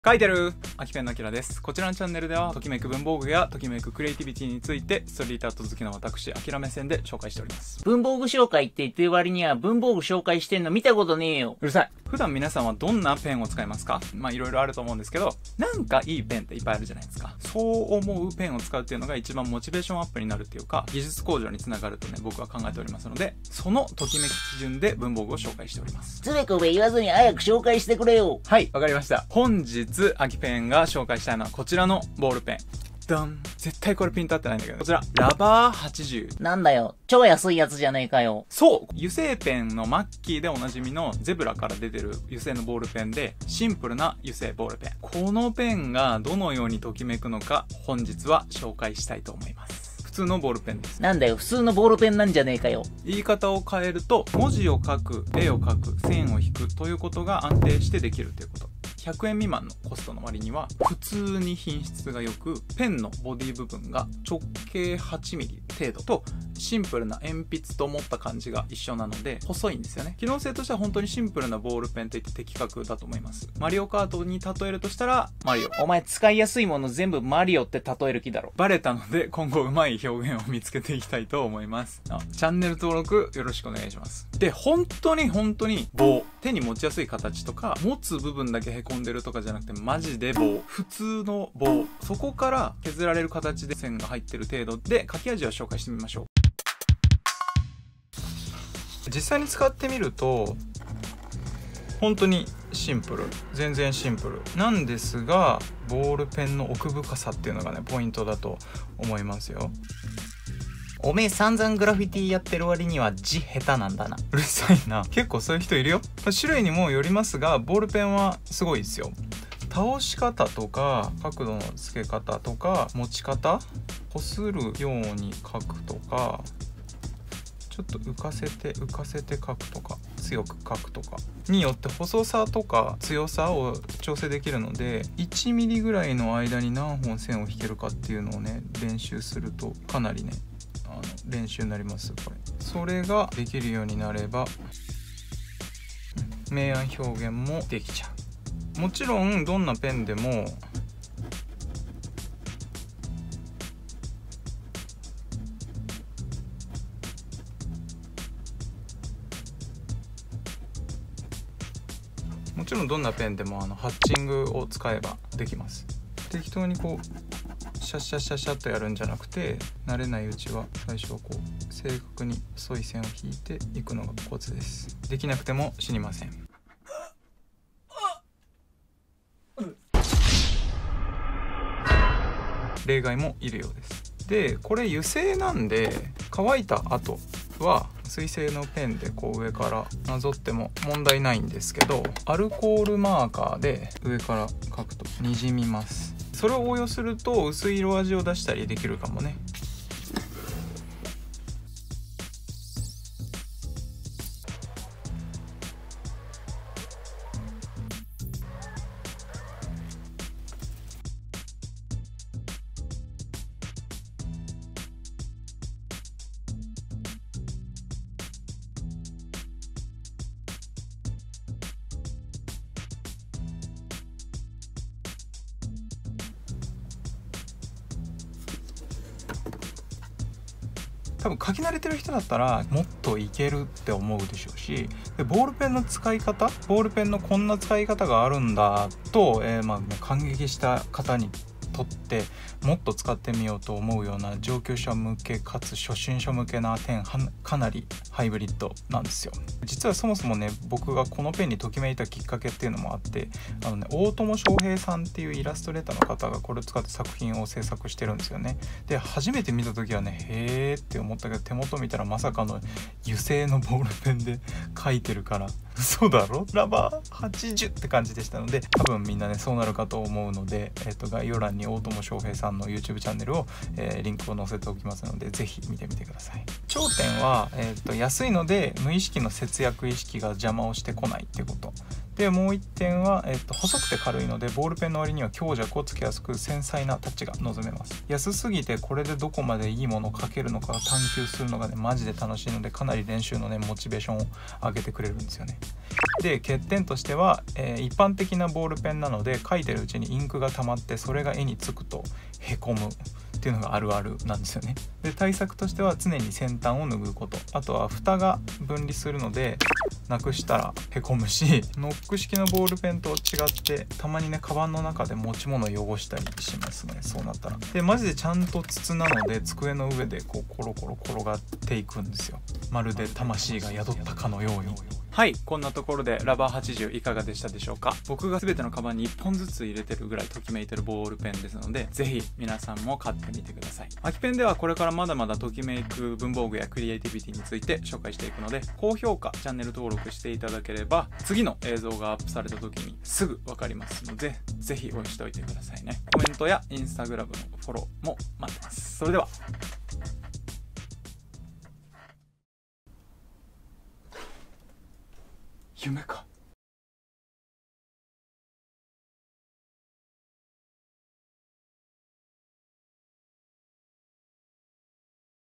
書いてるあきぺんのあきらです。こちらのチャンネルではときめく文房具やときめくクリエイティビティについてストリートアート好きな私あきら目線で紹介しております。 文房具紹介って言ってる割には文房具紹介してんの見たことねえよ。 うるさい。普段皆さんはどんなペンを使いますか？いろいろあると思うんですけど、なんかいいペンっていっぱいあるじゃないですか。そう思うペンを使うっていうのが一番モチベーションアップになるっていうか、技術向上につながるとね、僕は考えておりますので、そのときめき基準で文房具を紹介しております。 つべこべ言わずに早く紹介してくれよ。 はい、わかりました。本日あきぺんが紹介したいのはこちらのボールペン。ダン。絶対これピント合ってないんだけど、こちらラバー80。 なんだよ、超安いやつじゃねえかよ。 そう、油性ペンのマッキーでおなじみのゼブラから出てる油性のボールペンで、シンプルな油性ボールペン。このペンがどのようにときめくのか、本日は紹介したいと思います。普通のボールペンです。 なんだよ、普通のボールペンなんじゃねえかよ。 言い方を変えると、文字を書く、絵を描く、線を引くということが安定してできるということ。100円未満のコストの割には普通に品質が良く、ペンのボディ部分が直径 8mm 程度とシンプルな鉛筆と持った感じが一緒なので細いんですよね。機能性としては本当にシンプルなボールペンといって的確だと思います。マリオカートに例えるとしたらマリオ。 お前使いやすいもの全部マリオって例える気だろ。 バレたので今後うまい表現を見つけていきたいと思います。チャンネル登録よろしくお願いします。で、本当に棒、手に持ちやすい形とか持つ部分だけへこんでるとかじゃなくてマジで棒、普通の棒、そこから削られる形で線が入ってる程度で書き味を紹介してみましょう。実際に使ってみると本当にシンプル、全然シンプルなんですが、ボールペンの奥深さっていうのがねポイントだと思いますよ。 おめえ散々グラフィティやってる割には字下手なんだな。 うるさいな。結構そういう人いるよ。種類にもよりますが、ボールペンはすごいですよ。倒し方とか角度の付け方とか持ち方、こするように書くとか、ちょっと浮かせて書くとか、強く書くとかによって細さとか強さを調整できるので、1ミリぐらいの間に何本線を引けるかっていうのをね練習するとかなりね練習になります。これそれができるようになれば明暗表現もできちゃう。もちろんどんなペンでもハッチングを使えばできます。適当にこうシャッシャッシャッシャッとやるんじゃなくて、慣れないうちは最初はこう正確に細い線を引いていくのがコツです。できなくても死にません。例外もいるようです。で、これ油性なんで乾いた後は水性のペンでこう上からなぞっても問題ないんですけど、アルコールマーカーで上から書くとにじみます。それを応用すると薄い色味を出したりできるかもね。多分書き慣れてる人だったらもっといけるって思うでしょうし、でボールペンの使い方、ボールペンのこんな使い方があるんだと、感激した方にとってもっと使ってみようと思うような上級者向けかつ初心者向けなペン、かなりハイブリッドなんですよ。実はそもそもね、僕がこのペンにときめいたきっかけっていうのもあって、大友翔平さんっていうイラストレーターの方がこれを使って作品を制作してるんですよね。で、初めて見た時はね、へーって思ったけど、手元見たらまさかの油性のボールペンで描いてるから、嘘だろ、ラバー80って感じでしたので、多分みんなねそうなるかと思うので、概要欄に大友翔平さんの YouTube チャンネルを、リンクを載せておきますので、ぜひ見てみてください。頂点は、安いので無意識の節約意識が邪魔をしてこないってことでもう1点は、細くて軽いのでボールペンの割には強弱をつけやすく繊細なタッチが望めます。安すぎてこれでどこまでいいものを描けるのか探求するのがねマジで楽しいので、かなり練習のねモチベーションを上げてくれるんですよね。で欠点としては、一般的なボールペンなので書いてるうちにインクが溜まってそれが絵につくとへこむっていうのがあるあるなんですよね。で対策としては常に先端を拭うこと、あとは蓋が分離するのでなくしたらへこむし、ノック式のボールペンと違ってたまにねカバンの中で持ち物を汚したりしますね、そうなったら。でマジでちゃんと筒なので机の上でこうコロコロ転がっていくんですよ、まるで魂が宿ったかのように。はい、こんなところでラバー80いかがでしたでしょうか。僕が全てのカバンに1本ずつ入れてるぐらいときめいてるボールペンですので、ぜひ皆さんも買ってみてください。空きペンではこれからまだまだときめいく文房具やクリエイティビティについて紹介していくので、高評価、チャンネル登録していただければ次の映像がアップされた時にすぐ分かりますので、ぜひ押しておいてくださいね。コメントやインスタグラムのフォローも待ってます。それでは。夢か。